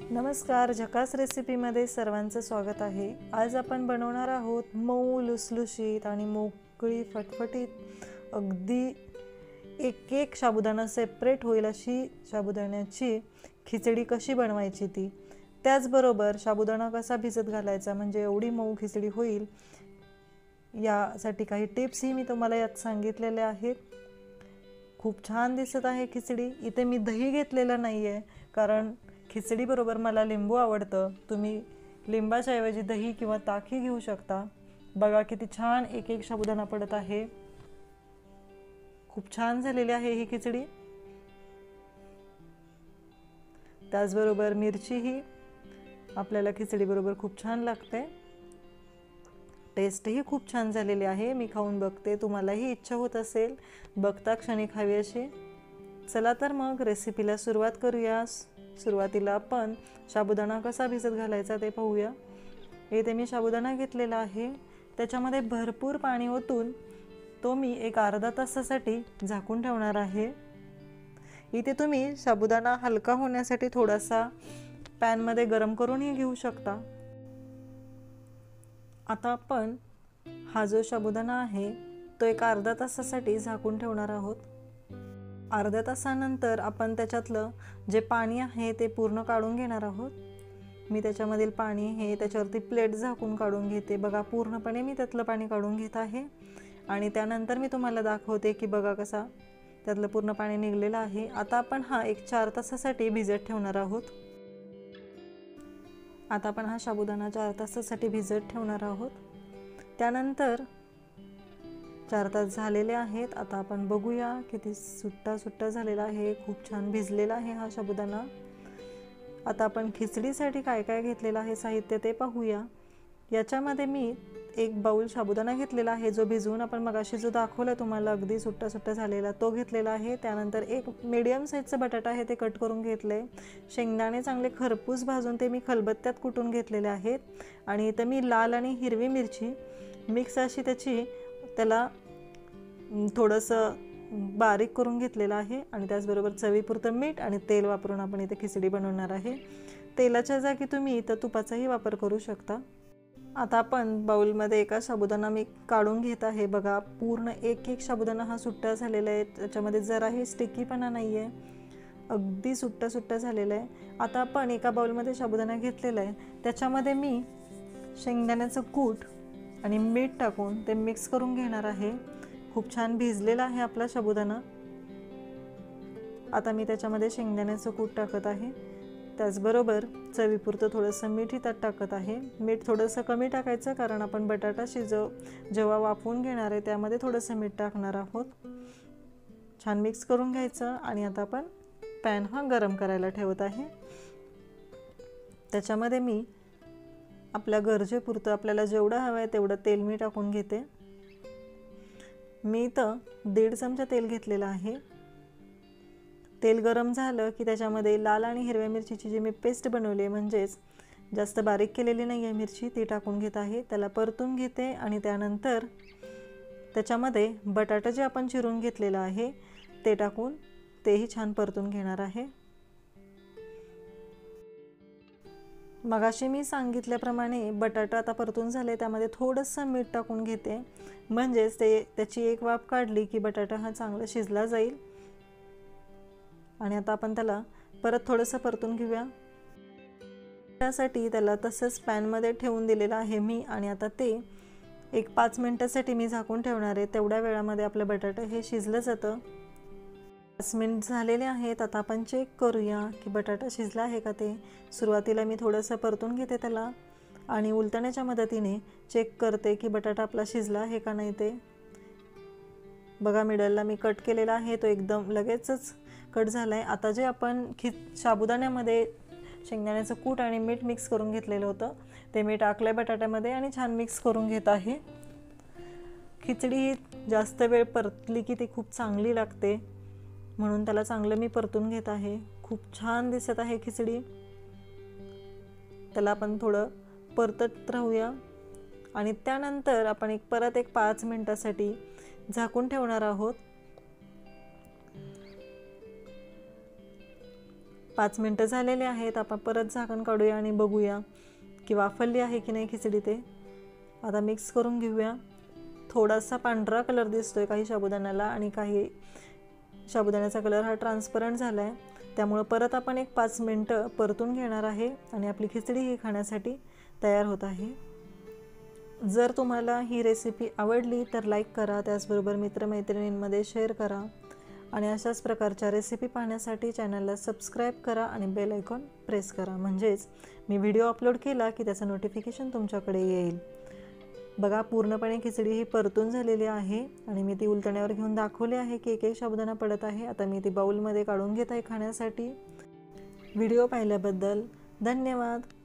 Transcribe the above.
नमस्कार, झकास रेसिपीमध्ये सर्वांचं स्वागत आहे। आज आपण बनवणार आहोत मऊ लुसलुशीत आणि मोकळी फटफटीत अगदी एक साबुदाणा सेपरेट होईल अशी साबुदाण्याची खिचडी कशी बनवायची ती। त्याचबरोबर साबुदाणा कसा भिजत घालायचा म्हणजे एवढी मऊ खिचडी होईल यासाठी काही टिप्स ही मी तुम्हाला यात सांगितलेल्या आहेत। खूप छान दिसत आहे खिचडी। इथे मी दही घेतलेलं नाहीये कारण खिचडी बरोबर मला लिंबू आवडतं। तुम्ही लिंबाच्या ऐवजी दही किंवा ताकही घेऊ शकता। बघा किती छान एक साबुदाणा पडत आहे। खूप छान झालेली आहे ही खिचडी। त्याचबरोबर मिरची ही आपल्याला खिचडी बरोबर खूप छान लागते। टेस्ट ही खूप छान झालेली आहे। मी खाऊन बघते, तुम्हालाही इच्छा होत असेल बघता क्षणी खावी अशी। चला तर मग रेसिपीला सुरुवात करूया। सुरुवातीला आपण साबुदाणा कसा भिजत घालायचा ते पाहूया। इथे मी साबुदाणा घेतलेला आहे, त्याच्यामध्ये भरपूर पाणी ओतून तो मी एक अर्धा तासासाठी झाकून ठेवणार आहे। इथे तुम्ही साबुदाणा हलका होण्यासाठी थोडासा पॅन मध्ये गरम करूनही घेऊ शकता। आता आपण हा जो साबुदाणा आहे तो एक अर्धा तासासाठी झाकून ठेवणार आहोत। अर्ध्या तासानंतर आपण त्याच्यातलं जे पाणी आहे ते पूर्ण काढून घेणार आहोत। मी त्याच्यामधील पाणी हे त्याच्यावरती प्लेट झाकून काढून घेते। बघा पूर्णपणे मी त्यातलं पाणी काढून घेत आहे आणि त्यानंतर मी तुम्हाला दाखवते की बघा कसा त्यातलं पूर्ण पाणी निघलेलं आहे। आता आपण हा एक 4 तासासाठी भिजत ठेवणार आहोत। आता आपण हा साबुदाणा 4 तासासाठी भिजत ठेवणार आहोत। त्यानंतर 4 तास झालेले आहेत। आता आपण बघूया किती सुट्टा झालेला आहे। खूप छान भिजलेला आहे हा साबुदाणा। आता आपण खिचडीसाठी काय काय घेतलेलं आहे साहित्य ते पाहूया। याच्यामध्ये मी एक बाउल साबुदाणा घेतलेला आहे जो भिजवून आपण मगाशी जो दाखवला तुम्हाला अगदी सुट्टा झालेला तो घेतलेला आहे। त्यानंतर एक मीडियम साईजचा बटाटा आहे ते कट करून घेतले। शेंगदाणे चांगले खरपूस भाजून ते मी खलबत्त्यात कुटून घेतलेले आहेत। आणि इथे मी लाल आणि हिरवी मिरची मिक्स अशी त्याला थोडंसं बारीक करून घेतलेलं आहे। आणि त्याचबरोबर चवीपुरतं मीठ आणि तेल वापरून आपण इथे खिचडी बनवणार आहे। तेलाच्या जागी तुम्ही इथं तुपाचाही वापर करू शकता। आता आपण बाउलमध्ये एका साबुदाणा मी काढून घेत आहे। बघा पूर्ण एक साबुदाणा हा सुट्टा झालेला आहे। त्याच्यामध्ये जराही स्टिकीपणा नाही आहे, अगदी सुट्टा झालेला आहे। आता आपण एका बाउलमध्ये साबुदाणा घेतलेला आहे, त्याच्यामध्ये मी शेंगदाण्याचं कूट आणि मीठ टाकून ते मिक्स करून घेणार आहे। खूप छान भिजलेला आहे आपला साबुदाणा। आता मी त्याच्यामध्ये शेंगदाण्याचं कूट टाकत आहे। त्याचबरोबर चवीपुरतं थोडंसं मीठ त्यात टाकत आहे। मीठ थोडंसं कमी टाकायचं कारण आपण बटाटा जेव्हा वाफवून घेणार आहे त्यामध्ये थोडंसं मीठ टाकणार आहोत। छान मिक्स करून घ्यायचं आणि आता आपण पॅन हा गरम करायला ठेवत आहे। त्याच्यामध्ये मी आपल्या गरजेपुरतं आपल्याला जेवढं हवं आहे तेवढं तेल मी टाकून घेते। मी इथं 1.5 चमचा तेल घेतलेलं आहे। तेल गरम झालं की त्याच्यामध्ये लाल आणि हिरव्या मिरचीची जी मी पेस्ट बनवली म्हणजेच जास्त बारीक केलेली नाही आहे मिरची ती टाकून घेत आहे। त्याला परतून घेते आणि त्यानंतर त्याच्यामध्ये बटाटा जे आपण चिरून घेतलेला आहे ते टाकून तेही छान परतून घेणार आहे। मगाशी मी सांगितल्याप्रमाणे बटाटा आता परतून झाले त्यामध्ये थोडंसं मीठ टाकून घेते म्हणजेच त्याची एक वाफ काढली की बटाटा हा चांगला शिजला जाईल। आणि आता आपण त्याला परत थोडंसं परतून घेऊया। त्यासाठी त्याला तसंच पॅनमध्ये ठेवून दिलेलं आहे मी आणि आता ते एक 5 मिनिटासाठी मी झाकून ठेवणार आहे। तेवढ्या वेळामध्ये आपलं बटाटा हे शिजलं जातं। 5 मिनिट झालेले आहेत। आता आपण चेक करूया की बटाटा शिजला आहे का ते। सुरुवातीला मी थोडंसं परतून घेते त्याला आणि उलटण्याच्या मदतीने चेक करते की बटाटा आपला शिजला आहे का नाही ते। बघा मिडलला मी कट केलेला आहे तो एकदम लगेचच कट झालाय। आता जे आपण साबुदाण्यामध्ये शेंगदाण्याचं कूट आणि मीठ मिक्स करून घेतलेलं होतं ते मी टाकलंय बटाट्यामध्ये आणि छान मिक्स करून घेत आहे। खिचडी ही जास्त वेळ परतली की ती खूप चांगली लागते म्हणून त्याला चांगलं मी परतून घेत आहे। खूप छान दिसत आहे खिचडी। त्याला आपण थोडं परतत राहूया आणि त्यानंतर आपण परत एक 5 मिनिटासाठी झाकून ठेवणार आहोत। 5 मिनटं झालेले आहेत. आपण परत झाकण काढूया आणि बघूया की वाफरली आहे की नाही खिचडी ते. आता मिक्स करून घेऊया. थोडासा पांढरा कलर दिसतोय काही साबुदाण्याला आणि काही साबुदाण्याचा कलर हा ट्रान्सपरंट झाला आहे. त्यामुळे परत आपण एक 5 मिनटं परतून घेणार आहे आणि आपली खिचडी ही खाण्यासाठी तयार होत आहे. जर तुम्हाला ही रेसिपी आवडली तर लाईक करा, त्याचबरोबर मित्रमैत्रिणींमध्ये शेअर करा आणि अशाच प्रकारच्या रेसिपी पाहण्यासाठी चॅनलला सबस्क्राईब करा आणि बेल आयकॉन प्रेस करा, म्हणजेच मी व्हिडिओ अपलोड केला की त्याचं नोटिफिकेशन तुमच्याकडे येईल. बघा पूर्णपणे खिचडी ही परतून झालेली आहे आणि मी ती उलटण्यावर घेऊन दाखवली आहे की एक एक साबुदाणा पडत आहे. आता मी ती बाउलमध्ये काढून घेत आहे खाण्यासाठी. व्हिडिओ पाहिल्याबद्दल धन्यवाद.